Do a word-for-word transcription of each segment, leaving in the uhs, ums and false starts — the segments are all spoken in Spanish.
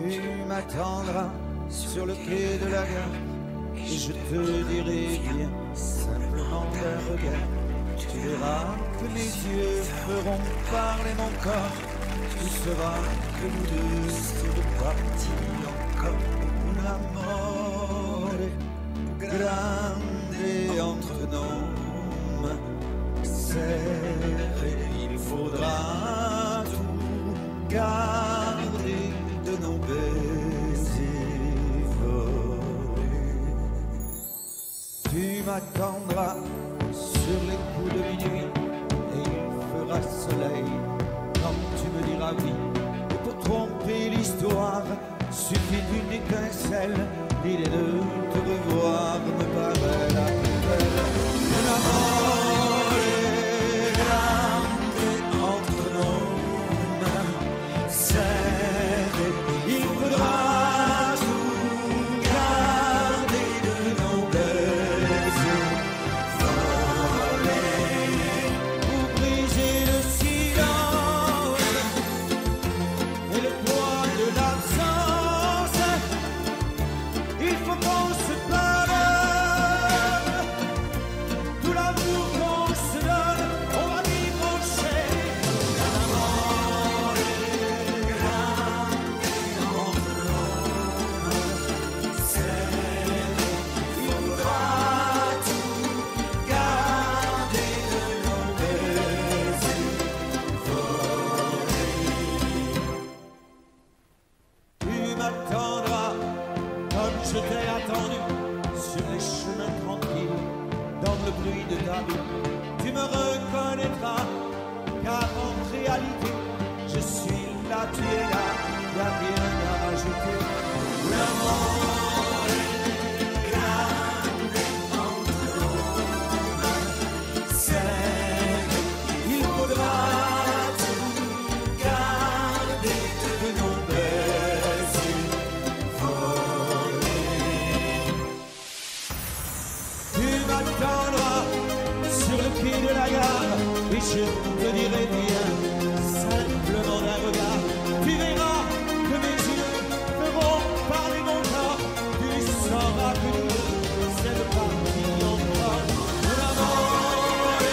Tu m'attendras sur le quai de la gare et je te dirai bien simplement d'un regard. Tu verras que mes yeux feront parler mon corps. Tu sauras que nous deux sommes repartis encore. Un amore grande entre nos mains serrées. Il faudra tout garder de nos baisers volés. Tu m'attendras sur les coups de minuit et il fera soleil quand tu me diras oui. Et pour tromper l'histoire suffit d'une étincelle. L'idée de te revoir me paraît la plus belle. Un amore grande entre nos mains serrées. Il faudra tout garder de nos baisers volés pour briser le silence et le poids de l'absence. Il faut qu'on se pardonne tout l'amour qu'on se donne. On va vivre en chair. Un amore grande entre nos mains serrées. Il faudra tout garder de nos baisers volés. Tu m'attendras comme je t'ai attendu sur les chemins tranquilles, dans le bruit de ta vie. Tu me reconnaîtras, car en réalité, je suis là, tu es là, y'a rien à rajouter. L'amour est grande entre nos mains serrées. Il faudra tout garder de nos baisers volés. Tu m'attendras sur le quai de la gare et je te dirai bien simplement d'un regard. Tu verras que mes yeux feront parler mon corps. Tu sauras que nous sommes partis encore. Un amore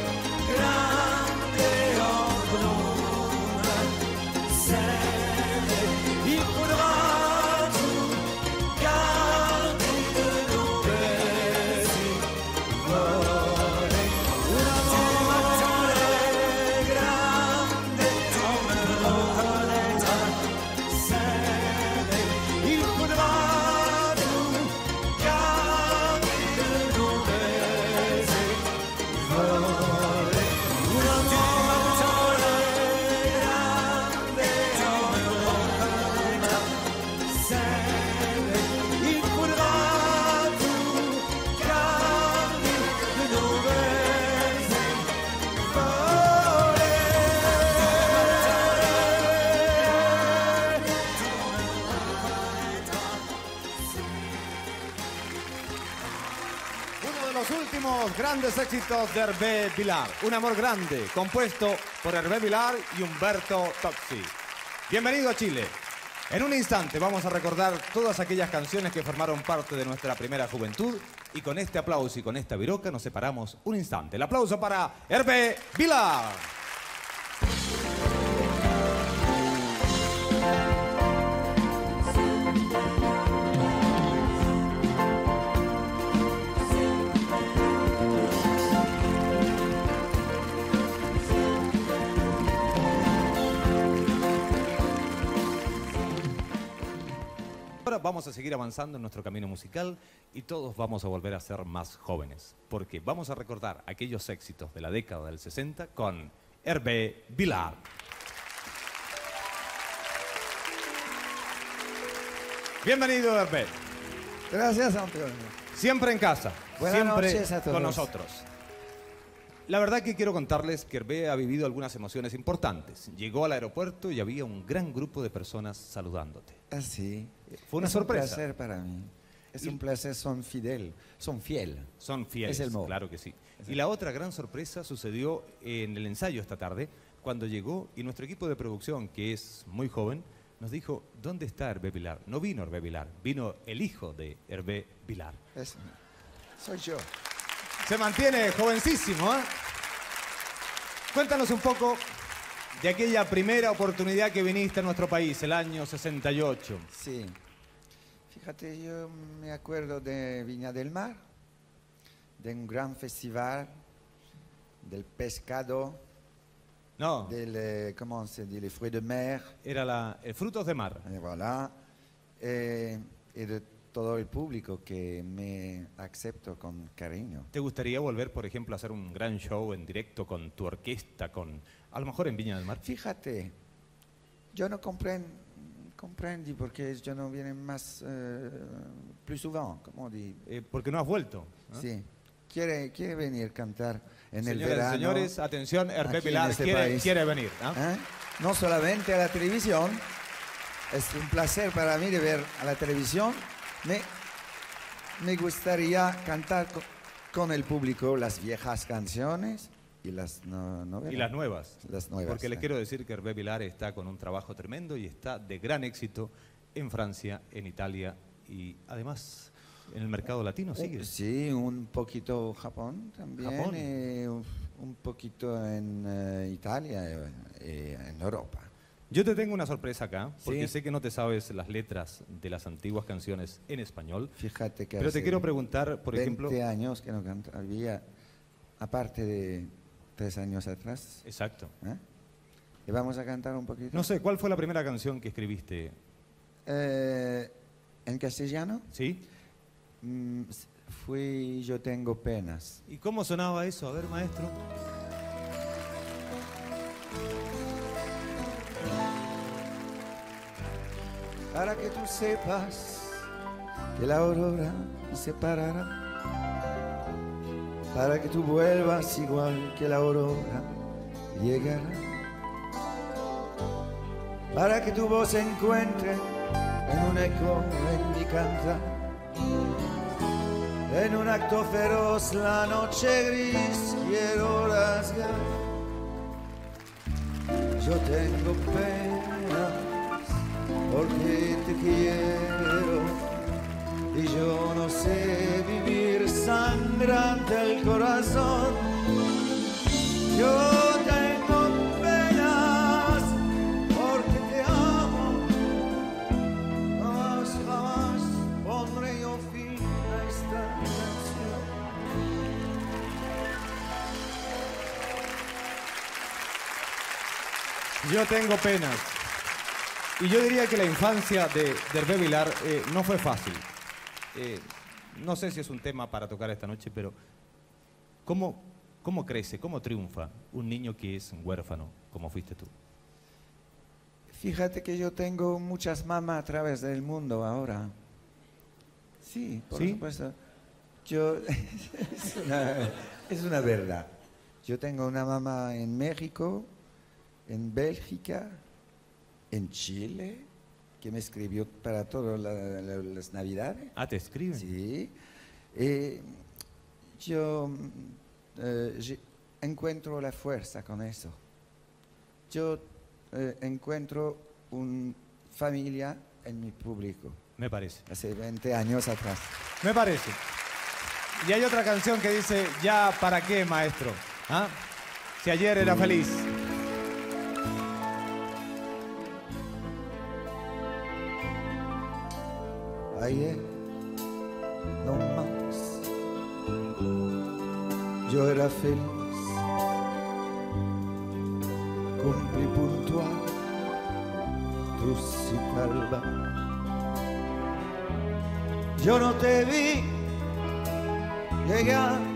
grande entre nos mains serrées. Il faudra tout garder de nos baisers volés. Un amore grande entre nos mains serrées. Il faudra tout garder de nos baisers volés. Un amore grande entre nos mains serrées. Il faudra tout garder de nos baisers volés. Uno de los últimos grandes éxitos de Hervé Vilar, Un amor grande, compuesto por Hervé Vilar y Humberto Tozzi. Bienvenido a Chile. En un instante vamos a recordar todas aquellas canciones que formaron parte de nuestra primera juventud y con este aplauso y con esta viroca nos separamos un instante. El aplauso para Hervé Vilar. Ahora vamos a seguir avanzando en nuestro camino musical y todos vamos a volver a ser más jóvenes, porque vamos a recordar aquellos éxitos de la década del sesenta con Hervé Vilar. Bienvenido, Hervé. Gracias, Antonio. Siempre en casa, Buenas siempre noches a todos. con nosotros. La verdad que quiero contarles que Hervé ha vivido algunas emociones importantes. Llegó al aeropuerto y había un gran grupo de personas saludándote. Así. Fue una es sorpresa. Es un placer para mí. Es Y- un placer, son fidel, son fiel. Son fieles, Es el modo. claro que sí. Y la otra gran sorpresa sucedió en el ensayo esta tarde, cuando llegó y nuestro equipo de producción, que es muy joven, nos dijo, ¿dónde está Hervé Vilar? No vino Hervé Vilar, vino el hijo de Hervé Vilar. Es, soy yo. Se mantiene jovencísimo, ¿eh? Cuéntanos un poco de aquella primera oportunidad que viniste a nuestro país, el año sesenta y ocho. Sí. Fíjate, yo me acuerdo de Viña del Mar, de un gran festival, del pescado, No, del, eh, comment se dit, les fruits de mer, era la, el Frutos de Mar. et voilà, eh, y de todo el público que me acepto con cariño. ¿Te gustaría volver, por ejemplo, a hacer un gran show en directo con tu orquesta, con a lo mejor en Viña del Mar? Fíjate, yo no comprendo, comprendi porque yo no viene más, eh, plus souvent, como di. Eh, porque no has vuelto. ¿Eh? Sí, quiere, quiere venir a cantar en el Señoras y verano. señores, atención, Hervé aquí en Vilar este quiere, país. quiere venir. ¿Ah? ¿Eh? No solamente a la televisión, es un placer para mí de ver a la televisión, me, me gustaría cantar co- con el público las viejas canciones y las no, novelas. Y las nuevas. Las nuevas. Porque les eh. quiero decir que Hervé Vilar está con un trabajo tremendo y está de gran éxito en Francia, en Italia y además en el mercado latino sigue. Uh, Sí, un poquito Japón también, Japón. eh, un, un poquito en eh, Italia y eh, en Europa. Yo te tengo una sorpresa acá, porque Sí. sé que no te sabes las letras de las antiguas canciones en español, Fíjate que pero te hace quiero preguntar, por veinte ejemplo... años que no canto, había, aparte de tres años atrás, Exacto. ¿eh? ¿Y vamos a cantar un poquito? No sé, ¿cuál fue la primera canción que escribiste? Eh, ¿En castellano? ¿Sí? Mm, s- fui Yo tengo penas. ¿Y cómo sonaba eso? A ver, maestro. Para que tú sepas que la aurora nos separará, para que tú vuelvas igual que la aurora llegará, para que tu voz se encuentre en un eco en mi cantar, en un acto feroz la noche gris quiero rasgar. Yo tengo penas porque te quiero y yo no sé vivir sangrante el corazón. Yo tengo penas porque te amo, jamás, jamás pondré yo fin a esta canción. Yo tengo penas. Y yo diría que la infancia de, de Hervé Vilar eh, no fue fácil. Eh, no sé si es un tema para tocar esta noche, pero ¿cómo, cómo crece, cómo triunfa un niño que es huérfano, como fuiste tú? Fíjate que yo tengo muchas mamás a través del mundo ahora. Sí, por ¿Sí? supuesto. Yo, es, una, es una verdad. Yo tengo una mamá en México, en Bélgica, en Chile, que me escribió para todas la, la, las Navidades. Ah, ¿te escriben? Sí. Eh, yo eh, je- encuentro la fuerza con eso. Yo eh, encuentro una familia en mi público, Me parece. hace veinte años atrás. Me parece. Y hay otra canción que dice, ¿ya para qué, maestro? ¿Ah? Si ayer era feliz. Ayer, no más, yo era feliz, cumplí puntual, tú sí calva. Yo no te vi llegar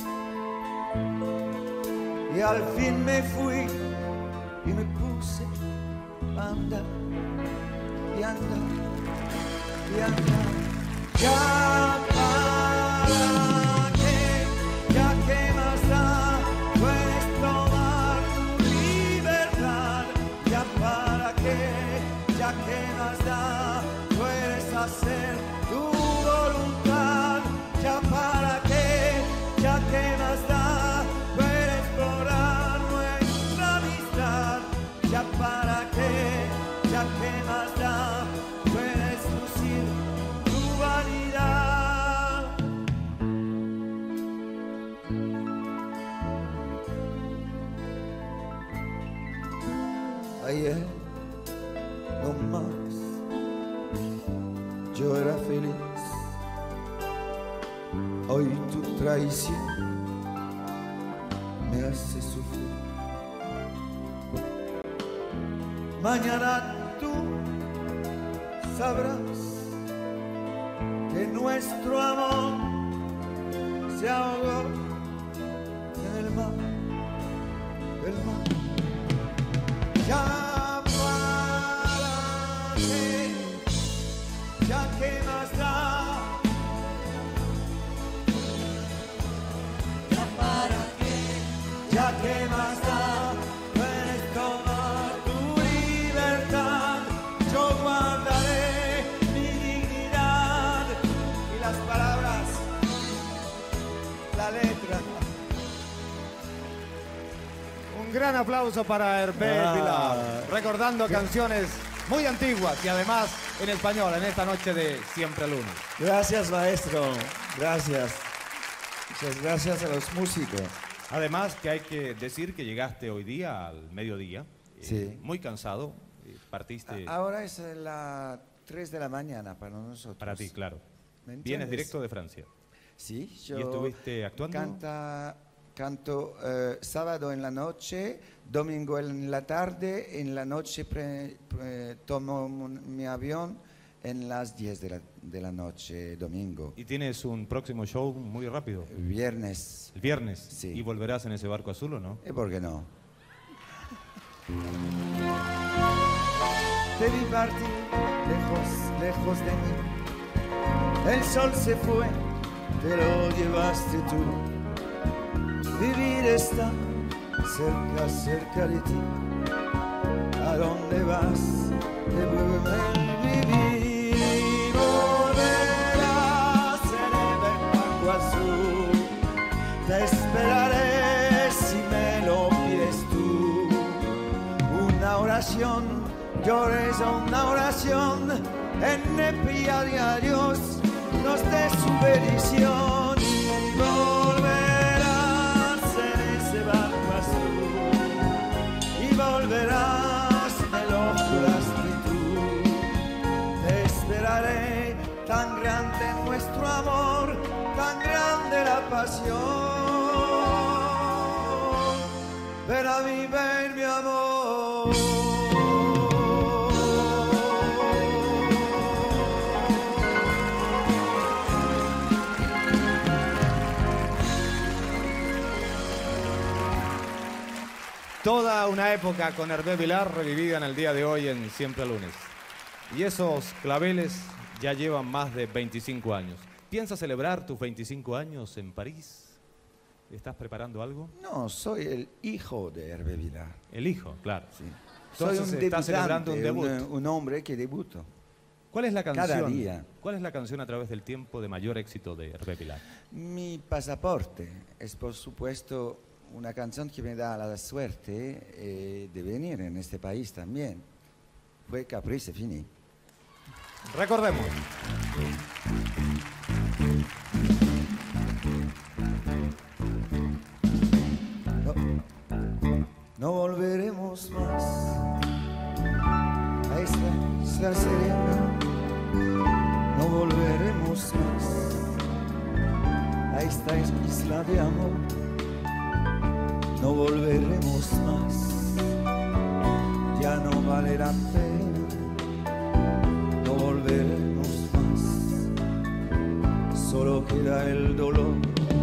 y al fin me fui y me puse a andar y andar y andar. Ya para qué, ya que más da, puedes tomar tu libertad. Ya para qué, ya que más da, puedes hacer tu voluntad. Ya para qué, ya que más da, puedes explorar nuestra amistad. Ya para qué, ya que más da, puedes lucir tu vanidad. Ayer, no más, yo era feliz. Hoy tu traición me hace sufrir. Mañana tú sabrás que nuestro amor se ahogó en el mar, el mar. Ya para qué, ya que más da. Ya para qué, ya que más da. Puedes tomar tu libertad. Yo guardaré mi dignidad. Y las palabras, la letra. Un gran aplauso para Hervé Ah. Vilar, recordando canciones muy antiguas y además en español en esta noche de Siempre Lunes. Gracias, maestro. Gracias. Muchas gracias a los músicos. Además que hay que decir que llegaste hoy día al mediodía, eh, Sí. muy cansado, eh, partiste Ahora es las tres de la mañana para nosotros. para ti, claro. ¿Me Vienes entiendes? directo de Francia. Sí, yo ¿Y estuviste actuando? Canta, canto eh, sábado en la noche, domingo en la tarde, en la noche pre- pre- tomo un- mi avión en las diez de la, de la noche, domingo. Y tienes un próximo show muy rápido, Viernes, el viernes. Sí. ¿Y volverás en ese barco azul o no? ¿y por qué no? Te vi partir lejos, lejos de mí. El sol se fue, te lo llevaste tú. Vivir está cerca, cerca de ti. ¿A dónde vas? Devuélveme el vivir y volverás en el barco azul. Te esperaré si me lo pides tú. Una oración, llores una oración en epía de adiós, nos dé su bendición y volverás en ese barco azul y volverás, me lo juraste tú. Te esperaré, tan grande nuestro amor, tan grande la pasión. Ven a mí, ven mi amor. Toda una época con Hervé Vilar revivida en el día de hoy en Siempre Lunes. Y esos claveles ya llevan más de veinticinco años. ¿Piensas celebrar tus veinticinco años en París? ¿Estás preparando algo? No, soy el hijo de Hervé Vilar. El hijo, claro. Sí. Entonces, soy un ¿estás celebrando un debutante, debut? Un, un hombre que debuto. ¿Cuál es la canción? Cada día. ¿Cuál es la canción a través del tiempo de mayor éxito de Hervé Vilar? Mi pasaporte es, por supuesto, una canción que me da la suerte eh, de venir en este país también. Fue Caprice Fini. Recordemos. No, no volveremos más a esta isla serena. No volveremos más a esta isla de amor. No volveremos más, ya no vale la pena. No volveremos más, solo queda el dolor.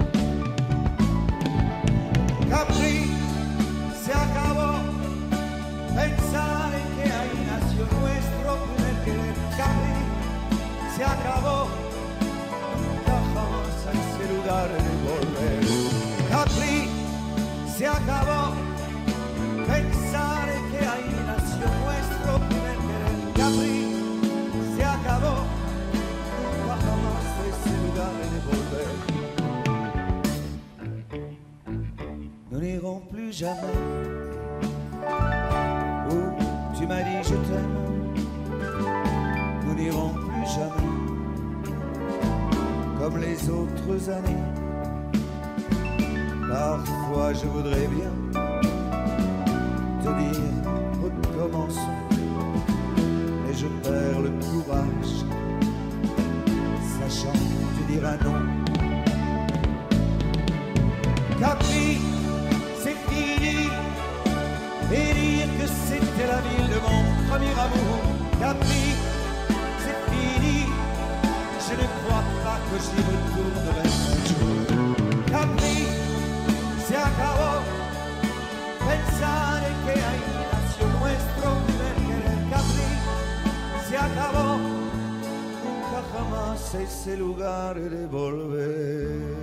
Capri, se acabó, pensar en que ahí nació nuestro primer querer. Capri, se acabó, nunca jamás a ese lugar de volver. Capri, se acabó, pensar en que ahí nació nuestro primer querer. Capri, se acabó, nunca jamás a ese lugar de volver. Nous n'irons plus jamais où tu m'as dit je t'aime. d'autres années. Parfois je voudrais bien te dire recommençons, mais je perds le courage, sachant que tu diras non. Capri, c'est fini, et dire que c'était la ville de mon premier amour. Capri, c'est fini, je ne crois pas que j'y retournerai un jour. Capri, se acabó, pensare que ahí nació nuestro primer querer. Capri, se acabó, nunca jamás a ese lugar he de volver.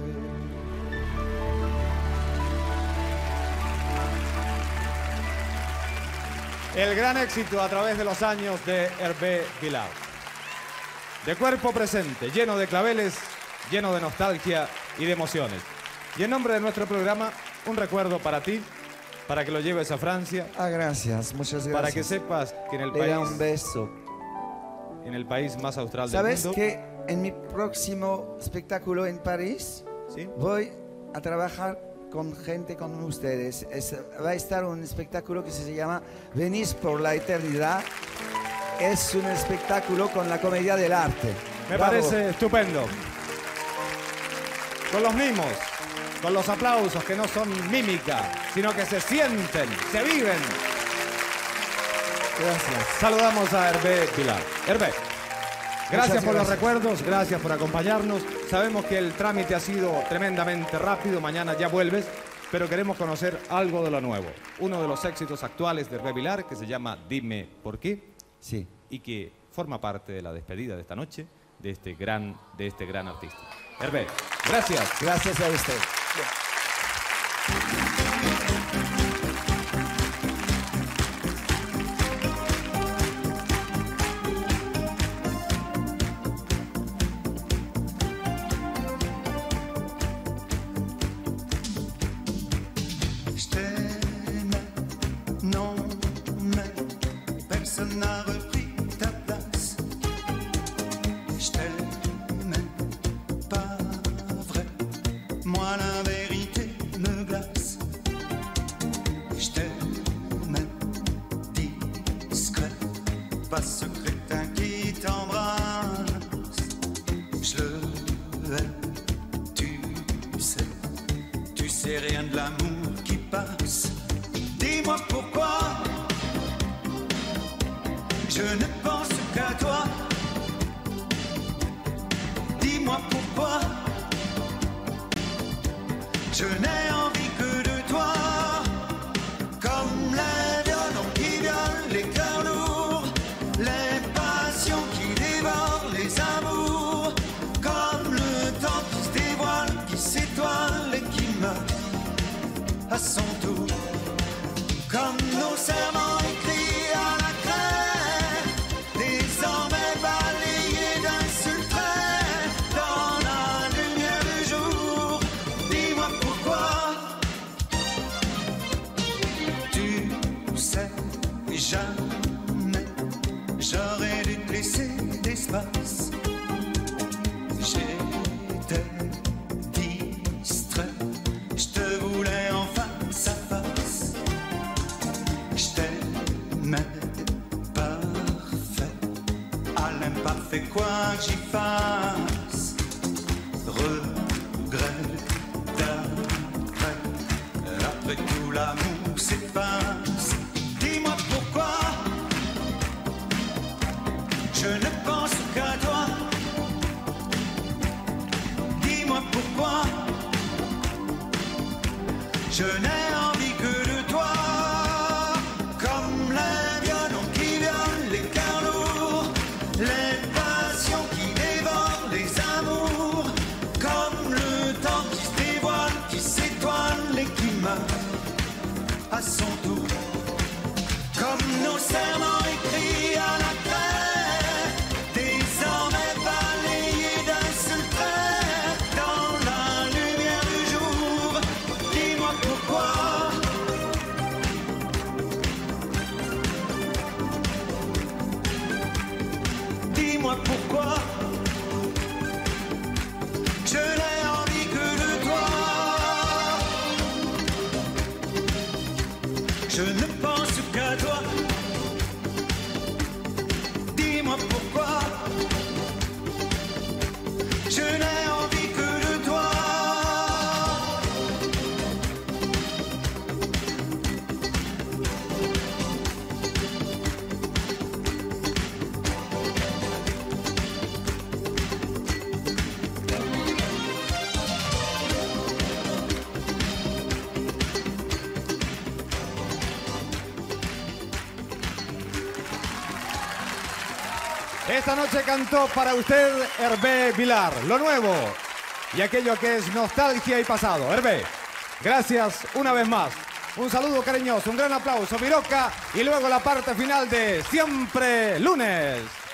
El gran éxito a través de los años de Hervé Villard. De cuerpo presente, lleno de claveles, lleno de nostalgia y de emociones. Y en nombre de nuestro programa, un recuerdo para ti, para que lo lleves a Francia. Ah, gracias, muchas gracias. Para que sepas que en el Le país, da un beso. en el país más austral del ¿Sabes mundo. que en mi próximo espectáculo en París ¿Sí? voy a trabajar con gente como ustedes? Es, va a estar un espectáculo que se llama Venís por la Eternidad. Es un espectáculo con la comedia del arte. Me Bravo. parece estupendo. Con los mimos, con los aplausos que no son mímica, sino que se sienten, se viven. Gracias. Saludamos a Hervé Villard. Hervé, gracias Muchas por los gracias. recuerdos, gracias por acompañarnos. Sabemos que el trámite ha sido tremendamente rápido, mañana ya vuelves, pero queremos conocer algo de lo nuevo. Uno de los éxitos actuales de Hervé Villard, que se llama Dime por qué, Sí. y que forma parte de la despedida de esta noche de este gran, de este gran artista. Hervé, gracias. Gracias a usted. Je t'aimais, non, mais personne n'a repris ta place. Je t'aimais, pas vrai, moi la vérité me glace. Je t'aimais, discret, pas secrétin qui t'embrasse. Je le hais, tu sais, tu sais rien de l'amour qui passe. Dis-moi pourquoi je ne pense qu'à toi. Dis-moi pourquoi je n'ai envie que de toi. Comme les violons qui violent les cœurs lourds, les passions qui dévorent les amours. Comme le temps qui se dévoile, qui s'étoile et qui meurt à son tour. Comme nos serments écrits à la craie, désormais balayés d'un seul trait dans la lumière du jour. Dis-moi pourquoi tu sais jamais j'aurais dû te laisser d'espace. J'étais distrait, je te voulais en face à face. Je t'aimais parfait, à l'imparfait quoi que j'y fasse. Regret d'après, après tout l'amour s'efface. Dis-moi pourquoi je ne pense qu'à toi. Dis-moi pourquoi je n'ai envie que de toi. Comme les violons qui violent les cœurs lourds, les passions qui dévorent les amours. Comme le temps qui se dévoile, qui s'étoile et qui meurt à son tour. Comme nos serments écrits à la craie, désormais balayés d'un seul trait dans la lumière du jour. Dis-moi pourquoi dis-moi pourquoi je n'ai envie Esta noche cantó para usted Hervé Vilar, lo nuevo y aquello que es nostalgia y pasado. Hervé, gracias una vez más. Un saludo cariñoso, un gran aplauso, Viroca, y luego la parte final de Siempre Lunes.